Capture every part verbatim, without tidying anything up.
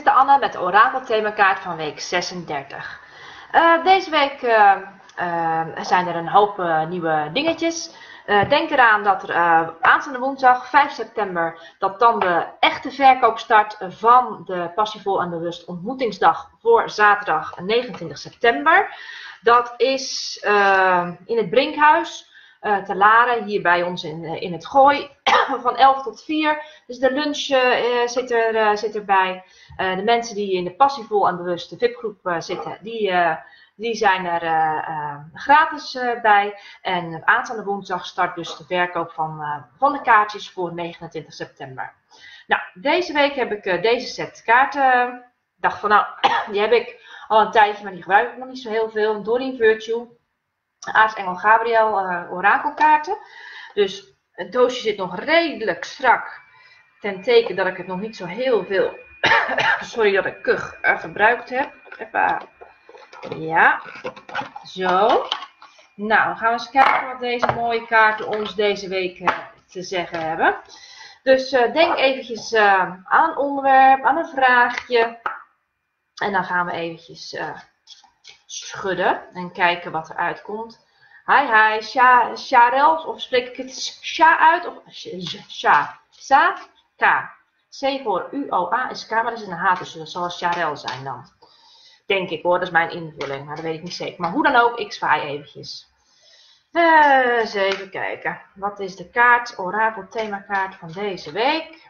Voorzitter Anne met de orakelthemakaart van week zesendertig. Uh, deze week uh, uh, zijn er een hoop uh, nieuwe dingetjes. Uh, denk eraan dat er uh, aanstaande woensdag vijf september, dat dan de echte verkoop start van de Passievol en Bewust ontmoetingsdag voor zaterdag negenentwintig september. Dat is uh, in het Brinkhuis uh, te Laren, hier bij ons in, in het Gooi, van elf tot vier. Dus de lunch uh, zit, er, uh, zit erbij. Uh, de mensen die in de Passievol en Bewust de V I P-groep uh, zitten, die... Uh, Die zijn er uh, uh, gratis uh, bij. En aanstaande woensdag start dus de verkoop van, uh, van de kaartjes voor negenentwintig september. Nou, deze week heb ik uh, deze set kaarten. Ik dacht van nou, die heb ik al een tijdje, maar die gebruik ik nog niet zo heel veel. Doreen Virtue, Aartsengel Gabriel uh, orakelkaarten. Dus het doosje zit nog redelijk strak. Ten teken dat ik het nog niet zo heel veel, sorry dat ik kuch, uh, gebruikt heb. Even... Ja, zo. Nou, dan gaan we eens kijken wat deze mooie kaarten ons deze week uh, te zeggen hebben. Dus uh, denk eventjes uh, aan een onderwerp, aan een vraagje. En dan gaan we eventjes uh, schudden en kijken wat er uitkomt. Hi, hi, Sha, Sharel, of spreek ik het Sha uit? Of Sha, Sa, K. C voor U O A is K, maar dat is een H, dus dat zal Sharel zijn dan. Denk ik hoor, dat is mijn invulling, maar dat weet ik niet zeker. Maar hoe dan ook, ik zwaai eventjes. Uh, eens even kijken. Wat is de kaart, orakel themakaart van deze week?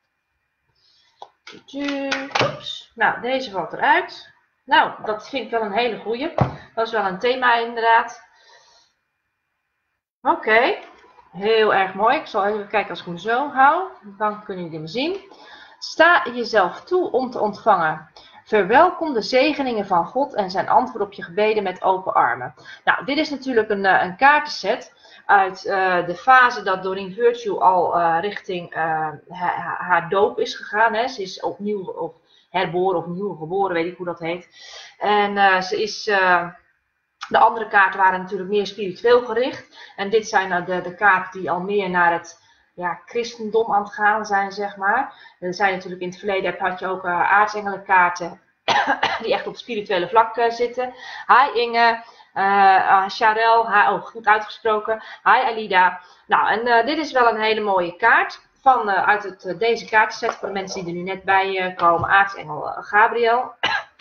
Oeps. Nou, deze valt eruit. Nou, dat vind ik wel een hele goeie. Dat is wel een thema inderdaad. Oké, okay. Heel erg mooi. Ik zal even kijken als ik hem zo hou. Dan kunnen jullie hem zien. Sta jezelf toe om te ontvangen. Verwelkom de zegeningen van God en zijn antwoord op je gebeden met open armen. Nou, dit is natuurlijk een, een kaartenset uit uh, de fase dat Doreen Virtue al uh, richting uh, haar, haar doop is gegaan. Hè. Ze is opnieuw of herboren of nieuw geboren, weet ik hoe dat heet. En uh, ze is... Uh, de andere kaarten waren natuurlijk meer spiritueel gericht. En dit zijn uh, de, de kaarten die al meer naar het... ja, christendom aan het gaan zijn, zeg maar. Er zijn natuurlijk in het verleden, had je ook uh, aardsengelenkaarten die echt op het spirituele vlak uh, zitten. Hi Inge, uh, Sharel, hi, oh, goed uitgesproken. Hi Alida. Nou, en uh, dit is wel een hele mooie kaart van, uh, uit het, uh, deze kaartenset voor de mensen die er nu net bij uh, komen. Aartsengel uh, Gabriel.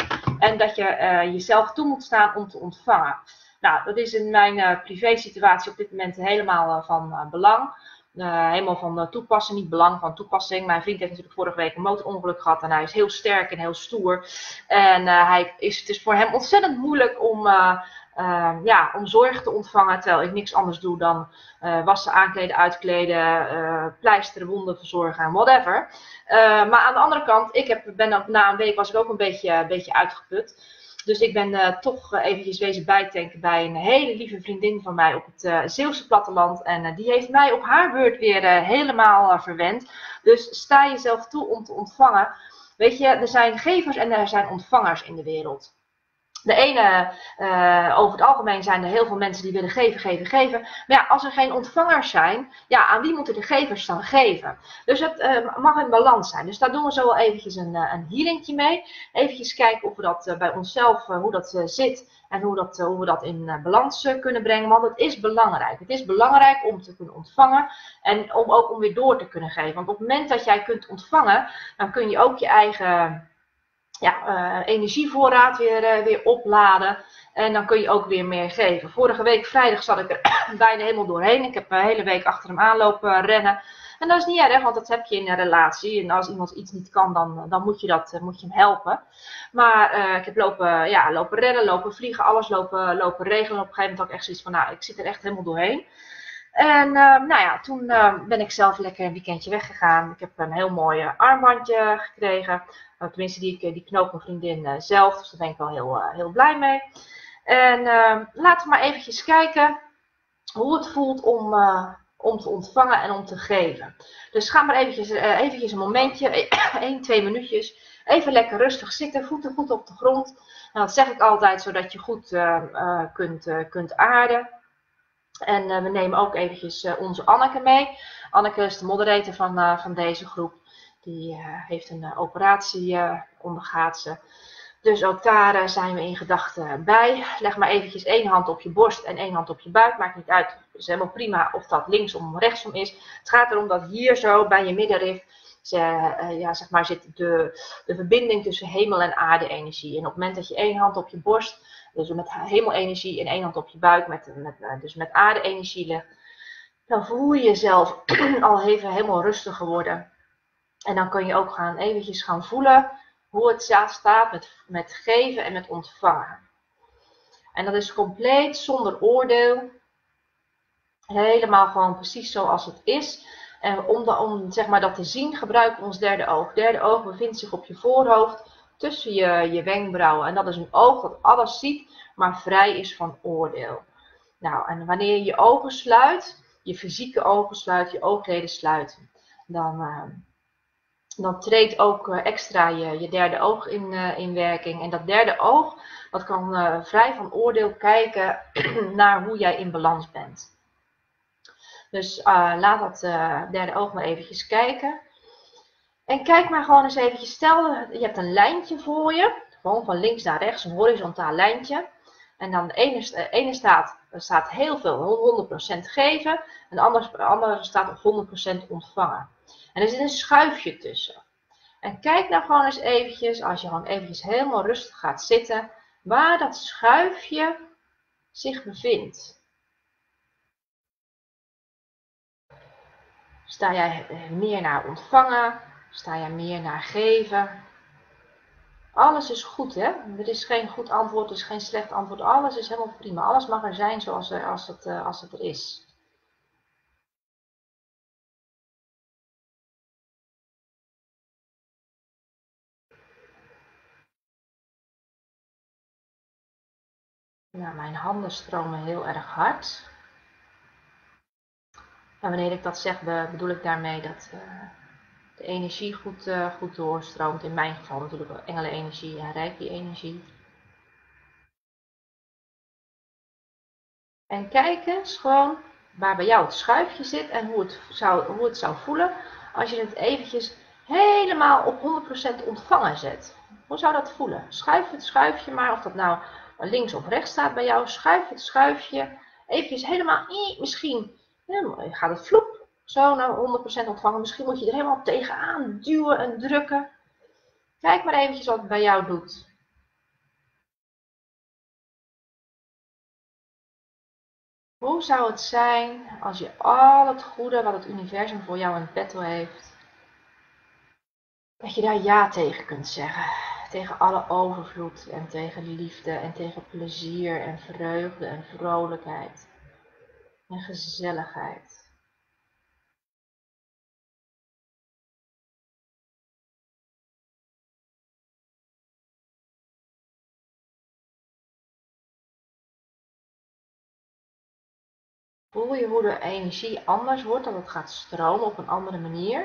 En dat je uh, jezelf toe moet staan om te ontvangen. Nou, dat is in mijn uh, privé situatie op dit moment helemaal uh, van uh, belang. Uh, helemaal van uh, toepassing, niet belang van toepassing. Mijn vriend heeft natuurlijk vorige week een motorongeluk gehad en hij is heel sterk en heel stoer. En uh, hij is, het is voor hem ontzettend moeilijk om, uh, uh, ja, om zorg te ontvangen, terwijl ik niks anders doe dan uh, wassen, aankleden, uitkleden, uh, pleisteren, wonden verzorgen en whatever. Uh, maar aan de andere kant, ik heb, ben ook, na een week was ik ook een beetje, een beetje uitgeput. Dus ik ben uh, toch uh, eventjes wezen bijtanken bij een hele lieve vriendin van mij op het uh, Zeeuwse platteland. En uh, die heeft mij op haar beurt weer uh, helemaal uh, verwend. Dus sta jezelf toe om te ontvangen. Weet je, er zijn gevers en er zijn ontvangers in de wereld. De ene, uh, over het algemeen zijn er heel veel mensen die willen geven, geven, geven. Maar ja, als er geen ontvangers zijn, ja, aan wie moeten de gevers dan geven? Dus het uh, mag in balans zijn. Dus daar doen we zo wel eventjes een, uh, een healingje mee. Eventjes kijken of we dat uh, bij onszelf, uh, hoe dat uh, zit en hoe, dat, uh, hoe we dat in uh, balans uh, kunnen brengen. Want het is belangrijk. Het is belangrijk om te kunnen ontvangen en om ook om weer door te kunnen geven. Want op het moment dat jij kunt ontvangen, dan kun je ook je eigen... Ja, uh, energievoorraad weer, uh, weer opladen. En dan kun je ook weer meer geven. Vorige week vrijdag zat ik er bijna helemaal doorheen. Ik heb een hele week achter hem aanlopen rennen. En dat is niet erg, want dat heb je in een relatie. En als iemand iets niet kan, dan, dan moet, je dat, moet je hem helpen. Maar uh, ik heb lopen, ja, lopen rennen, lopen vliegen, alles lopen, lopen regelen. En op een gegeven moment had ik echt zoiets van, nou, ik zit er echt helemaal doorheen. En uh, nou ja, toen uh, ben ik zelf lekker een weekendje weggegaan. Ik heb een heel mooi uh, armbandje gekregen. Uh, tenminste, die, die knoopt mijn vriendin uh, zelf. Dus daar ben ik wel heel, uh, heel blij mee. En uh, laten we maar eventjes kijken hoe het voelt om, uh, om te ontvangen en om te geven. Dus ga maar eventjes, uh, eventjes een momentje, één, twee minuutjes. Even lekker rustig zitten, voeten goed op de grond. En dat zeg ik altijd, zodat je goed uh, uh, kunt, uh, kunt aarden. En uh, we nemen ook eventjes uh, onze Anneke mee. Anneke is de moderator van, uh, van deze groep. Die uh, heeft een uh, operatie uh, ondergaat ze. Dus ook daar uh, zijn we in gedachten bij. Leg maar eventjes één hand op je borst en één hand op je buik. Maakt niet uit. Het is helemaal prima of dat linksom of rechtsom is. Het gaat erom dat hier zo bij je middenrif ze, uh, ja, zeg maar, zit de, de verbinding tussen hemel en aarde energie. En op het moment dat je één hand op je borst, dus met hemelenergie, en één hand op je buik, met, met, dus met aarde energie legt, dan voel je jezelf al even helemaal rustiger worden. En dan kun je ook gaan eventjes gaan voelen hoe het staat met, met geven en met ontvangen. En dat is compleet zonder oordeel. Helemaal gewoon precies zoals het is. En om, de, om zeg maar, dat te zien, gebruik ons derde oog. Het derde oog bevindt zich op je voorhoofd, tussen je, je wenkbrauwen. En dat is een oog dat alles ziet, maar vrij is van oordeel. Nou, en wanneer je je ogen sluit, je fysieke ogen sluit, je oogleden sluit, dan, uh, dan treedt ook uh, extra je, je derde oog in, uh, in werking. En dat derde oog, dat kan uh, vrij van oordeel kijken naar hoe jij in balans bent. Dus uh, laat dat uh, derde oog maar eventjes kijken. En kijk maar gewoon eens eventjes, stel je hebt een lijntje voor je, gewoon van links naar rechts, een horizontaal lijntje. En dan de ene, de ene staat, er staat heel veel, honderd procent geven, en de andere, de andere staat op honderd procent ontvangen. En er zit een schuifje tussen. En kijk nou gewoon eens eventjes, als je gewoon eventjes helemaal rustig gaat zitten, waar dat schuifje zich bevindt. Sta jij meer naar ontvangen? Sta jij meer naar geven? Alles is goed, hè? Er is geen goed antwoord, er is geen slecht antwoord. Alles is helemaal prima. Alles mag er zijn zoals er, als, het, als het er is. Nou, mijn handen stromen heel erg hard. En wanneer ik dat zeg, bedoel ik daarmee dat uh, de energie goed, uh, goed doorstroomt. In mijn geval natuurlijk engelenenergie en reiki-energie. En kijk eens gewoon waar bij jou het schuifje zit en hoe het zou, hoe het zou voelen als je het eventjes helemaal op honderd procent ontvangen zet. Hoe zou dat voelen? Schuif het schuifje maar, of dat nou links of rechts staat bij jou, schuif het schuifje eventjes helemaal, misschien gaat het vloep, zo naar honderd procent ontvangen. Misschien moet je er helemaal tegenaan duwen en drukken. Kijk maar eventjes wat het bij jou doet. Hoe zou het zijn als je al het goede wat het universum voor jou in petto heeft, dat je daar ja tegen kunt zeggen. Tegen alle overvloed en tegen liefde en tegen plezier en vreugde en vrolijkheid en gezelligheid. Voel je hoe de energie anders wordt, dat het gaat stromen op een andere manier.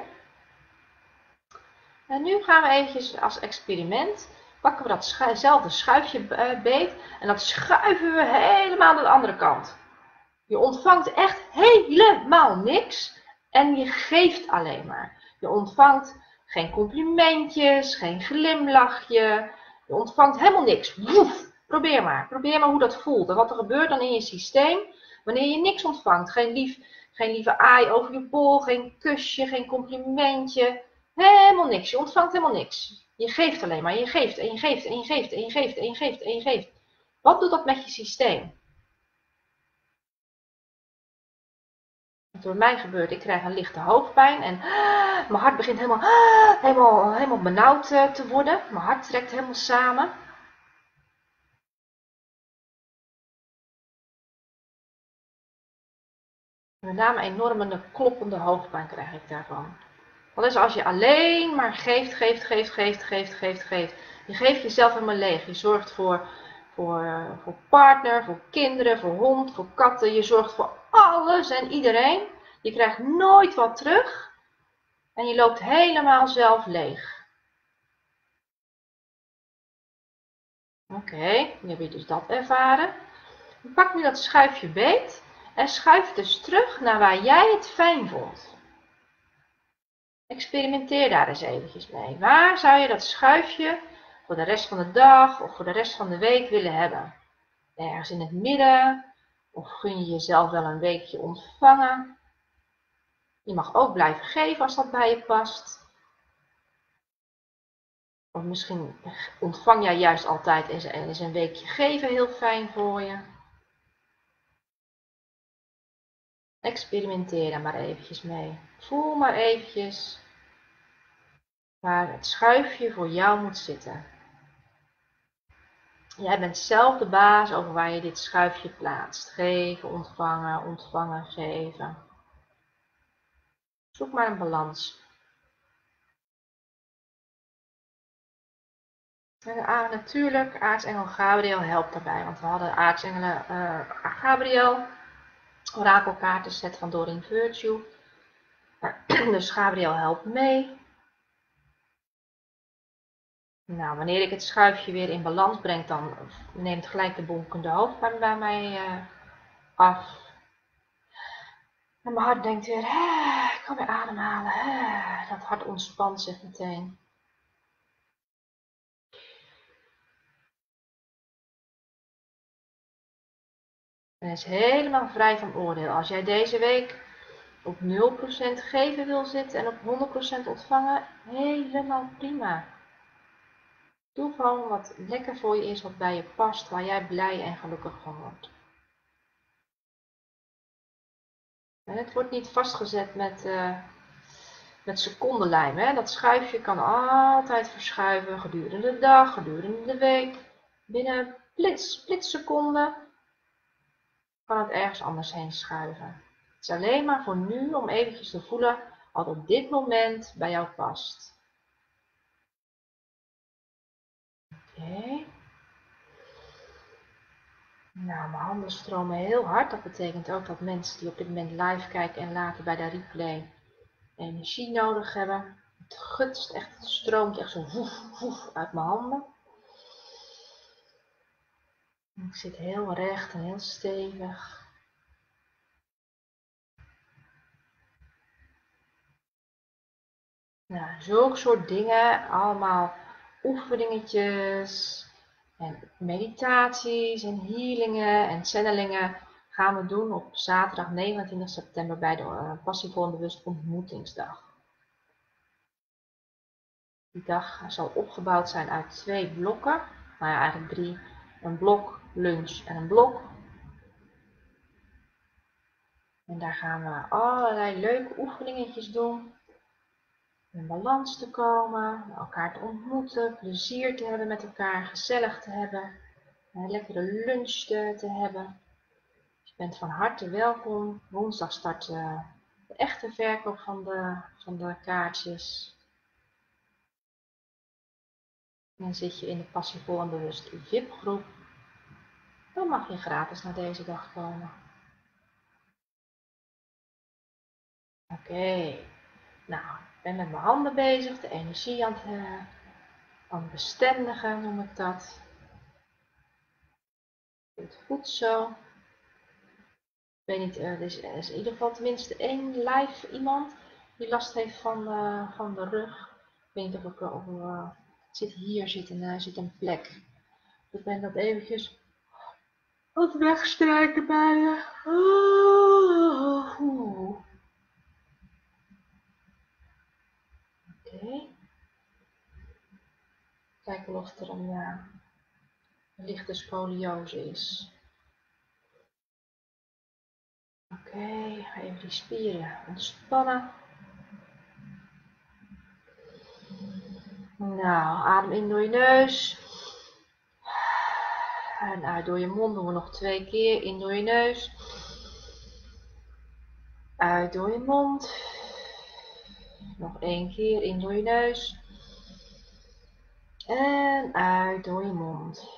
En nu gaan we eventjes als experiment, pakken we datzelfde schuifje beet en dat schuiven we helemaal naar de andere kant. Je ontvangt echt helemaal niks en je geeft alleen maar. Je ontvangt geen complimentjes, geen glimlachje. Je ontvangt helemaal niks. Woef, probeer maar. Probeer maar hoe dat voelt en wat er gebeurt dan in je systeem wanneer je niks ontvangt. Geen, lief, geen lieve aai over je bol, geen kusje, geen complimentje. Helemaal niks. Je ontvangt helemaal niks. Je geeft alleen maar. Je geeft en je geeft en je geeft en je geeft en je geeft en je geeft. Wat doet dat met je systeem? Wat bij mij gebeurt, ik krijg een lichte hoofdpijn en ah, mijn hart begint helemaal, ah, helemaal, helemaal benauwd uh, te worden. Mijn hart trekt helemaal samen. Met name een enorme kloppende hoofdpijn krijg ik daarvan. Dat is als je alleen maar geeft, geeft, geeft, geeft, geeft, geeft, geeft. Je geeft jezelf helemaal leeg. Je zorgt voor, voor, voor partner, voor kinderen, voor hond, voor katten. Je zorgt voor alles en iedereen. Je krijgt nooit wat terug. En je loopt helemaal zelf leeg. Oké, okay, nu heb je dus dat ervaren. Pak nu dat schuifje beet en schuif dus terug naar waar jij het fijn vond. Experimenteer daar eens eventjes mee. Waar zou je dat schuifje voor de rest van de dag of voor de rest van de week willen hebben? Ergens in het midden? Of gun je jezelf wel een weekje ontvangen? Je mag ook blijven geven als dat bij je past. Of misschien ontvang jij juist altijd en is een weekje geven heel fijn voor je. Experimenteer daar maar eventjes mee. Voel maar eventjes waar het schuifje voor jou moet zitten. Jij bent zelf de baas over waar je dit schuifje plaatst. Geven, ontvangen, ontvangen, geven. Zoek maar een balans. En ah, natuurlijk, aartsengel Gabriel helpt daarbij. Want we hadden aartsengelen uh, Gabriel, orakelkaarten set van Doreen Virtue. Dus Gabriel helpt mee. Nou, wanneer ik het schuifje weer in balans breng, dan neemt gelijk de bonkende hoofdpijn bij mij uh, af. En mijn hart denkt weer, ik kan weer ademhalen. Hè. Dat hart ontspant zich meteen. En is helemaal vrij van oordeel. Als jij deze week op nul procent geven wil zitten en op honderd procent ontvangen, helemaal prima. Doe gewoon wat lekker voor je is, wat bij je past, waar jij blij en gelukkig van wordt. En het wordt niet vastgezet met, uh, met secondenlijm. Hè? Dat schuifje kan altijd verschuiven gedurende de dag, gedurende de week. Binnen flits, splitseconden kan het ergens anders heen schuiven. Het is alleen maar voor nu om eventjes te voelen wat op dit moment bij jou past. Oké. Okay. Nou, mijn handen stromen heel hard. Dat betekent ook dat mensen die op dit moment live kijken en later bij de replay energie nodig hebben. Het gutst echt, het stroomt echt zo woef, woef uit mijn handen. Ik zit heel recht en heel stevig. Nou, zulke soort dingen, allemaal oefeningetjes en meditaties en healingen en channelingen gaan we doen op zaterdag negenentwintig september bij de uh, Passievol en Bewust Ontmoetingsdag. Die dag zal opgebouwd zijn uit twee blokken, nou ja, eigenlijk drie, een blok, lunch en een blok. En daar gaan we allerlei leuke oefeningetjes doen. In balans te komen, elkaar te ontmoeten, plezier te hebben met elkaar, gezellig te hebben, een lekkere lunch te, te hebben. Je bent van harte welkom. Woensdag start uh, de echte verkoop van de, van de kaartjes. En zit je in de Passievol en Bewust V I P-groep, dan mag je gratis naar deze dag komen. Oké, okay. Nou, ik ben met mijn handen bezig, de energie aan het, uh, aan het bestendigen noem ik dat. Het goed zo. Ik weet niet, er is, er is in ieder geval tenminste één live iemand die last heeft van, uh, van de rug. Ik weet niet of ik of, uh, zit hier zit een, uh, zit een plek. Ik ben dat eventjes wat wegstrijken bij je. Uh, uh. Oké. Okay. Kijken of er een, uh, een lichte scoliose is. Oké, okay. Ga even die spieren ontspannen. Nou, adem in door je neus. En uit door je mond doen we nog twee keer. In door je neus. Uit door je mond. Nog één keer. In door je neus. En uit door je mond.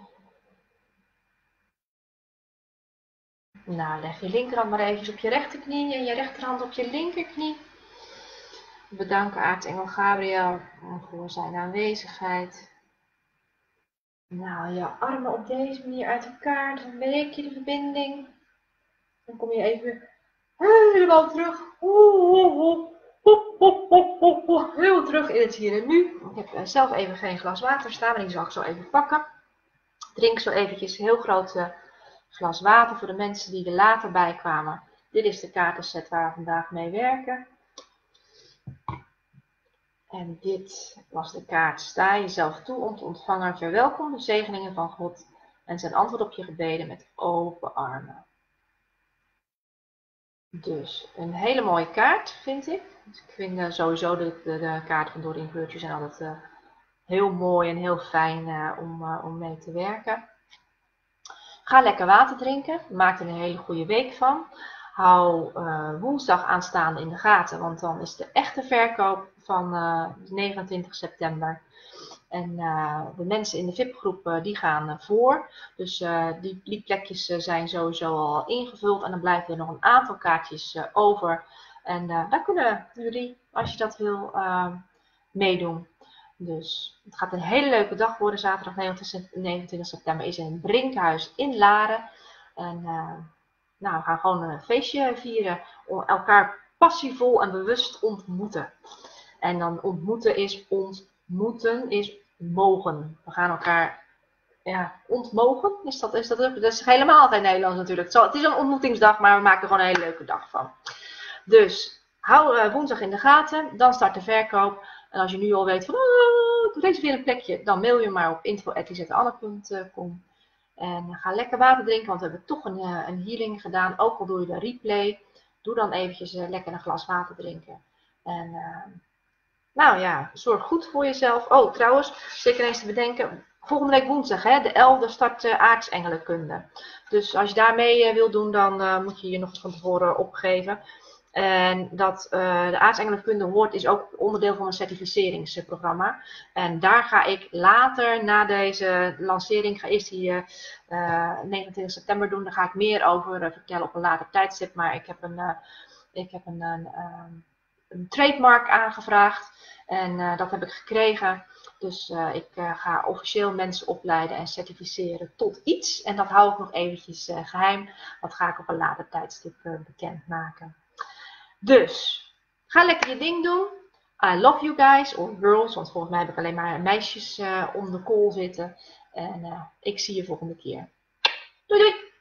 Nou, leg je linkerhand maar even op je rechterknie en je rechterhand op je linkerknie. We bedanken aartsengel Gabriel voor zijn aanwezigheid. Nou, je armen op deze manier uit elkaar, dan breek je de verbinding. Dan kom je even helemaal terug. Oeh, oeh, oeh. Heel terug in het hier en nu. Ik heb zelf even geen glas water staan, maar die zal ik zo even pakken. Drink zo eventjes een heel groot uh, glas water voor de mensen die er later bij kwamen. Dit is de kaartenset waar we vandaag mee werken. En dit was de kaart: sta jezelf toe om te ontvangen. Verwelkom de zegeningen van God en zijn antwoord op je gebeden met open armen. Dus een hele mooie kaart, vind ik. Dus ik vind uh, sowieso de, de, de kaarten van Doreen Virtue zijn altijd uh, heel mooi en heel fijn uh, om, uh, om mee te werken. Ga lekker water drinken. Maak er een hele goede week van. Hou uh, woensdag aanstaande in de gaten, want dan is de echte verkoop van uh, negenentwintig september. En uh, de mensen in de V I P-groep uh, die gaan uh, voor. Dus uh, die, die plekjes uh, zijn sowieso al ingevuld. En dan blijven er nog een aantal kaartjes uh, over. En uh, daar kunnen jullie, als je dat wil, uh, meedoen. Dus het gaat een hele leuke dag worden. Zaterdag negenentwintig september is in het Brinkhuis in Laren. En uh, nou, we gaan gewoon een feestje vieren. Om elkaar passievol en bewust ontmoeten. En dan ontmoeten is ontmoeten is mogen. We gaan elkaar ja, ontmogen. Is dat, is dat, dat is helemaal altijd Nederlands natuurlijk. Zo, het is een ontmoetingsdag, maar we maken er gewoon een hele leuke dag van. Dus hou uh, woensdag in de gaten. Dan start de verkoop. En als je nu al weet van oh, doe reserveer een plekje, dan mail je maar op info at lisetteanne punt com. En ga lekker water drinken, want we hebben toch een, uh, een healing gedaan. Ook al doe je de replay, doe dan eventjes uh, lekker een glas water drinken. En uh, nou ja, zorg goed voor jezelf. Oh, trouwens, zeker eens te bedenken. Volgende week woensdag, hè, de elfde, start uh, aardsengelenkunde. Dus als je daarmee uh, wil doen, dan uh, moet je je nog eens van tevoren opgeven. En dat uh, de aardsengelenkunde hoort is ook onderdeel van een certificeringsprogramma. En daar ga ik later, na deze lancering, ga eerst die uh, uh, negenentwintig september doen. Daar ga ik meer over uh, vertellen op een later tijdstip. Maar ik heb een, uh, ik heb een, een, um, een trademark aangevraagd. En uh, dat heb ik gekregen. Dus uh, ik uh, ga officieel mensen opleiden en certificeren tot iets. En dat hou ik nog eventjes uh, geheim. Dat ga ik op een later tijdstip uh, bekendmaken. Dus, ga lekker je ding doen. I love you guys, or girls, want volgens mij heb ik alleen maar meisjes uh, om de call zitten. En uh, ik zie je volgende keer. Doei doei!